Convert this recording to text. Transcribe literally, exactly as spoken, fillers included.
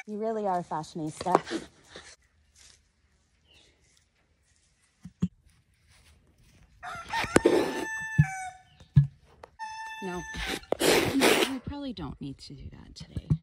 You really are a fashionista. No. No, we probably don't need to do that today.